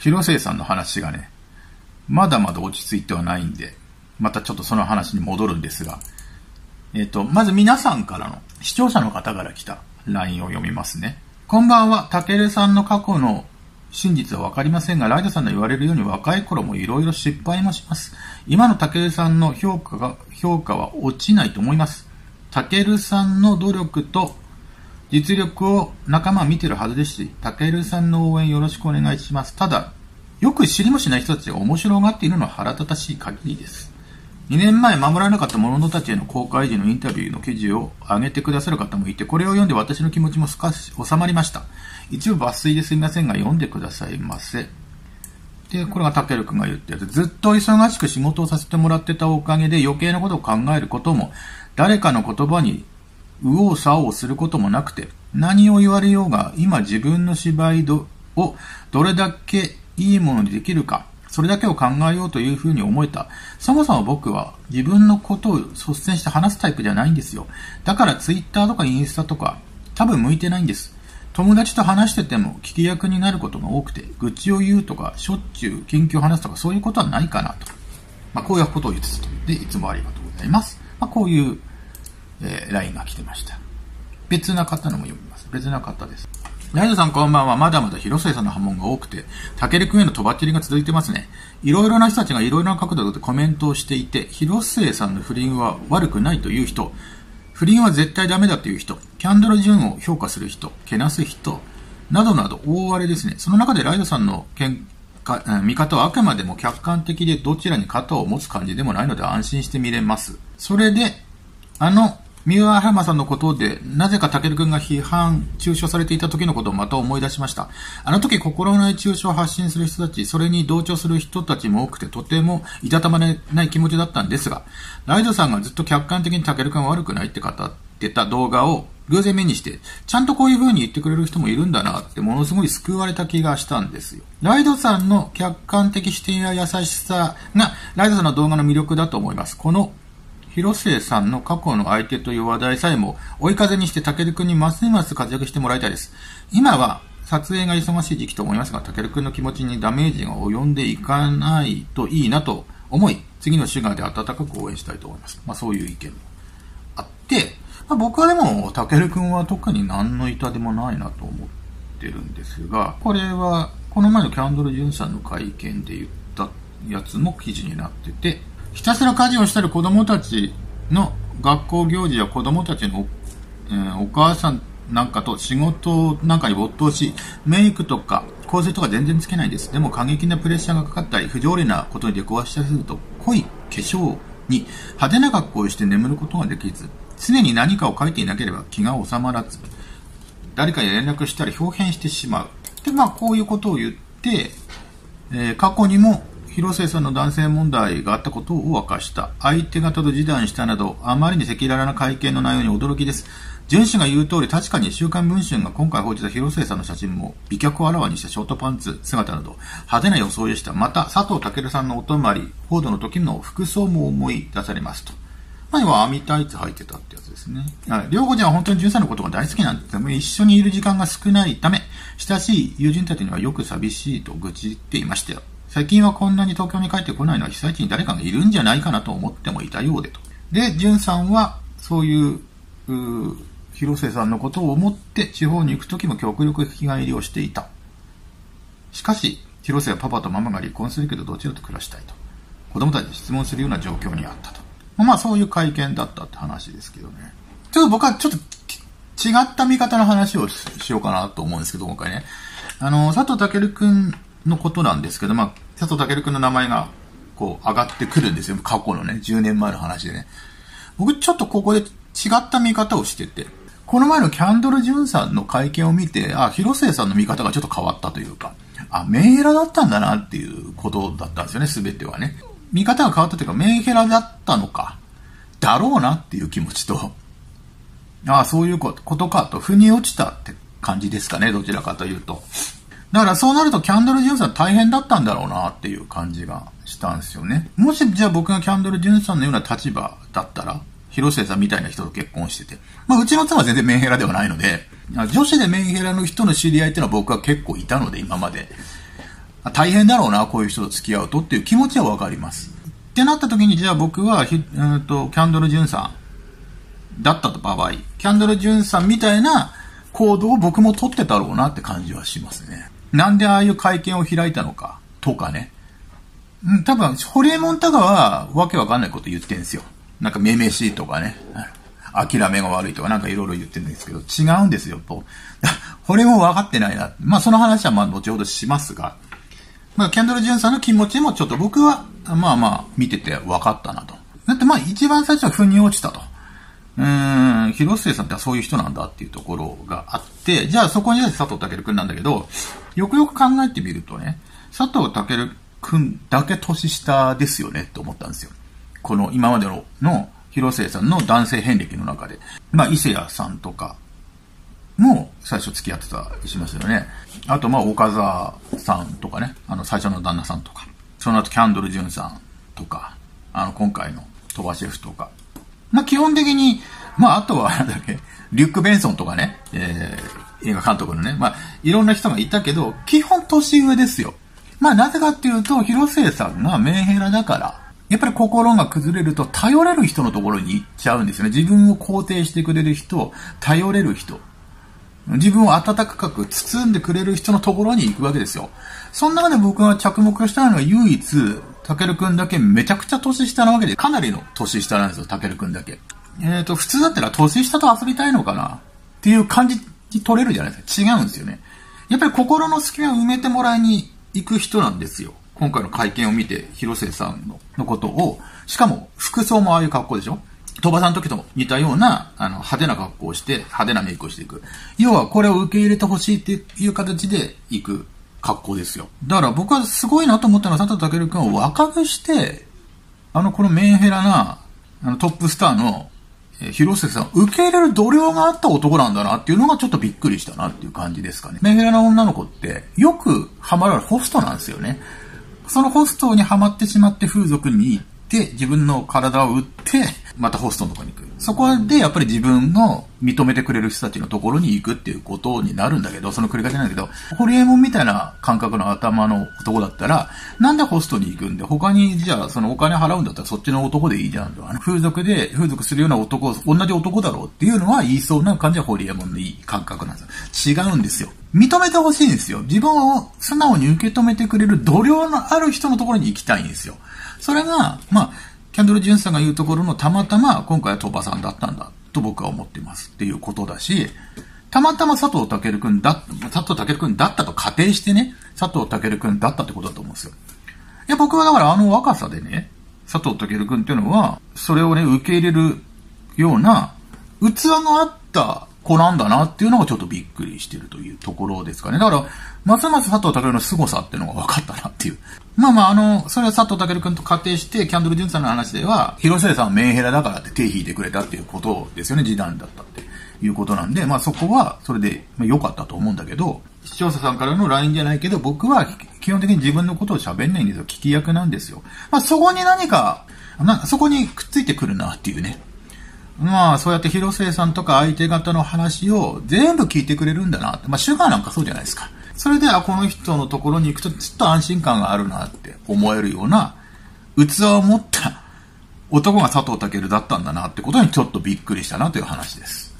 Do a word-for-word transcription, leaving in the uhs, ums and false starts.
広末さんの話がね、まだまだ落ち着いてはないんで、またちょっとその話に戻るんですが、えっと、まず皆さんからの、視聴者の方から来た ライン を読みますね。こんばんは、たけるさんの過去の真実はわかりませんが、ライドさんの言われるように若い頃もいろいろ失敗もします。今のたけるさんの評価が、評価は落ちないと思います。たけるさんの努力と実力を仲間は見てるはずですし、たけるさんの応援よろしくお願いします。ただ、よく知りもしない人たちが面白がっているのは腹立たしい限りです。にねんまえ守られなかった者たちへの公開時のインタビューの記事を上げてくださる方もいて、これを読んで私の気持ちも少し収まりました。一部抜粋ですみませんが読んでくださいませ。で、これがたけるくんが言ってやつ。ずっと忙しく仕事をさせてもらってたおかげで余計なことを考えることも、誰かの言葉に右往左往することもなくて、何を言われようが今自分の芝居をどれだけいいものにできるか、それだけを考えようというふうに思えた。そもそも僕は自分のことを率先して話すタイプじゃないんですよ。だからツイッターとかインスタとか多分向いてないんです。友達と話してても聞き役になることが多くて、愚痴を言うとかしょっちゅう近況を話すとかそういうことはないかなと。まあこういうことを言ってたと。で、いつもありがとうございます。まあこういう、えー、ライン が来てました。別な方のも読みます。別な方です。ライドさんこんばんは。まだまだ広末さんの波紋が多くて、たけるくんへのとばっちりが続いてますね。いろいろな人たちがいろいろな角度でコメントをしていて、広末さんの不倫は悪くないという人、不倫は絶対ダメだという人、キャンドル・ジュンを評価する人、けなす人、などなど大荒れですね。その中でライドさんの見見方はあくまでも客観的でどちらに肩を持つ感じでもないので安心して見れます。それで、あの、三浦浜さんのことで、なぜかたけるくんが批判、中傷されていた時のことをまた思い出しました。あの時心ない中傷を発信する人たち、それに同調する人たちも多くて、とてもいたたまれない気持ちだったんですが、ライドさんがずっと客観的にたけるくんは悪くないって語ってた動画を偶然目にして、ちゃんとこういう風に言ってくれる人もいるんだなって、ものすごい救われた気がしたんですよ。ライドさんの客観的視点や優しさが、ライドさんの動画の魅力だと思います。この広末さんの過去の相手という話題さえも追い風にしてたけるくんにますます活躍してもらいたいです。今は撮影が忙しい時期と思いますが、たけるくんの気持ちにダメージが及んでいかないといいなと思い、次のシュガーで温かく応援したいと思います。まあそういう意見もあって、まあ、僕はでもたけるくんは特に何の痛でもないなと思ってるんですが、これはこの前のキャンドル・ジュンさんの会見で言ったやつも記事になってて、ひたすら家事をしたり子供たちの学校行事や子供たちの、えー、お母さんなんかと仕事なんかに没頭し、メイクとか香水とか全然つけないです。でも過激なプレッシャーがかかったり、不条理なことに出くわしたりすると、濃い化粧に派手な格好をして眠ることができず、常に何かを書いていなければ気が収まらず、誰かに連絡したり表変してしまう。で、まあこういうことを言って、えー、過去にも広末さんの男性問題があったことを明かした。相手方と示談したなど、あまりに赤裸々な会見の内容に驚きです。純氏が言う通り、確かに週刊文春が今回報じた広末さんの写真も、美脚をあらわにしたショートパンツ姿など、派手な装いでした。また、佐藤健さんのお泊まり、報道の時の服装も思い出されますと。まあ、要は網タイツ履いてたってやつですね。両子ちゃんは本当に純さんのことが大好きなんですけども、一緒にいる時間が少ないため、親しい友人たちにはよく寂しいと愚痴っていましたよ。最近はこんなに東京に帰ってこないのは被災地に誰かがいるんじゃないかなと思ってもいたようでと。で、純さんはそういう、う広末さんのことを思って地方に行くときも極力日帰りをしていた。しかし、広末はパパとママが離婚するけどどちらと暮らしたいと。子供たちに質問するような状況にあったと。まあそういう会見だったって話ですけどね。ちょっと僕はちょっと違った見方の話をしようかなと思うんですけど、今回ね。あの、佐藤健くんのことなんですけど、まあ、佐藤健くんの名前がこう上がってくるんですよ。過去のね、じゅうねんまえの話でね。僕ちょっとここで違った見方をしてて、この前のキャンドル・ジュンさんの会見を見て、あ、広末さんの見方がちょっと変わったというか、あ、メンヘラだったんだなっていうことだったんですよね、すべてはね。見方が変わったというか、メンヘラだったのか、だろうなっていう気持ちと、ああ、そういうことかと、腑に落ちたって感じですかね、どちらかというと。だからそうなるとキャンドル・ジュンさん大変だったんだろうなっていう感じがしたんですよね。もしじゃあ僕がキャンドル・ジュンさんのような立場だったら、広末さんみたいな人と結婚してて。まあうちの妻は全然メンヘラではないので、女子でメンヘラの人の知り合いっていうのは僕は結構いたので今まで。 大変だろうな、こういう人と付き合うとっていう気持ちはわかります。ってなった時に、じゃあ僕はひ、うんと、キャンドル・ジュンさんだったと場合、キャンドル・ジュンさんみたいな行動を僕も取ってたろうなって感じはしますね。なんでああいう会見を開いたのか、とかね。うん、多分、ホリエモンタカはわけわかんないこと言ってんですよ。なんかめめしいとかね。諦めが悪いとかなんかいろいろ言ってるんですけど、違うんですよ、と。これも分かってないな。まあその話はまあ後ほどしますが、まあキャンドル・ジュンさんの気持ちもちょっと僕は、まあまあ見てて分かったなと。だってまあ一番最初は腑に落ちたと。うーん、広末さんってそういう人なんだっていうところがあって、じゃあそこに佐藤健くんなんだけど、よくよく考えてみるとね、佐藤健くんだけ年下ですよねって思ったんですよ。この今までの、の広末さんの男性遍歴の中で。まあ伊勢谷さんとかも最初付き合ってたりしますよね。あとまあ岡澤さんとかね、あの最初の旦那さんとか、その後キャンドル・ジュンさんとか、あの今回の鳥羽シェフとか、まあ基本的に、まああとはなんだっけ、リュック・ベンソンとかね、えー、映画監督のね、まあいろんな人がいたけど、基本年上ですよ。まあなぜかっていうと、広末さんがメンヘラだから、やっぱり心が崩れると頼れる人のところに行っちゃうんですよね。自分を肯定してくれる人、頼れる人。自分を温かく包んでくれる人のところに行くわけですよ。その中で僕が着目したのが唯一、タケルくんだけめちゃくちゃ年下なわけで、かなりの年下なんですよ、タケルくんだけ。えっと、普通だったら年下と遊びたいのかなっていう感じに取れるじゃないですか。違うんですよね。やっぱり心の隙間を埋めてもらいに行く人なんですよ。今回の会見を見て、広末さんののことを、しかも服装もああいう格好でしょ。鳥羽さんの時と似たような、あの、派手な格好をして、派手なメイクをしていく。要は、これを受け入れてほしいっていう形で行く格好ですよ。だから僕はすごいなと思ったのは、佐藤健くんを若くして、あの、このメンヘラな、あの、トップスターの、えー、広末さんを受け入れる度量があった男なんだなっていうのがちょっとびっくりしたなっていう感じですかね。メンヘラな女の子って、よくハマるホストなんですよね。そのホストにハマってしまって風俗に行って、自分の体を売って、またホストのところに行く。そこでやっぱり自分の認めてくれる人たちのところに行くっていうことになるんだけど、その繰り返しなんだけど、ホリエモンみたいな感覚の頭の男だったら、なんでホストに行くんで、他にじゃあそのお金払うんだったらそっちの男でいいじゃんと。風俗で、風俗するような男、同じ男だろうっていうのは言いそうな感じはホリエモンのいい感覚なんですよ。違うんですよ。認めてほしいんですよ。自分を素直に受け止めてくれる度量のある人のところに行きたいんですよ。それが、まあ、キャンドル・ジュンさんが言うところのたまたま今回は鳥羽さんだったんだと僕は思ってますっていうことだし、たまたま佐藤健くんだ、佐藤健くんだったと仮定してね、佐藤健くんだったってことだと思うんですよ。いや、僕はだからあの若さでね、佐藤健くんっていうのは、それをね、受け入れるような器があった子なんだなっていうのがちょっとびっくりしてるというところですかね。だから、ますます佐藤健の凄さっていうのが分かったなっていう。まあまあ、あの、それは佐藤健くんと仮定して、キャンドル・ジュンさんの話では、広末さんはメンヘラだからって手引いてくれたっていうことですよね、示談だったっていうことなんで、まあそこは、それで良かったと思うんだけど、視聴者さんからの ライン じゃないけど、僕は基本的に自分のことを喋んないんですよ。聞き役なんですよ。まあそこに何か、なそこにくっついてくるなっていうね。まあそうやって広末さんとか相手方の話を全部聞いてくれるんだなって。まあシュガーなんかそうじゃないですか。それで、あ、この人のところに行くとちょっと安心感があるなって思えるような器を持った男が佐藤健だったんだなってことにちょっとびっくりしたなという話です。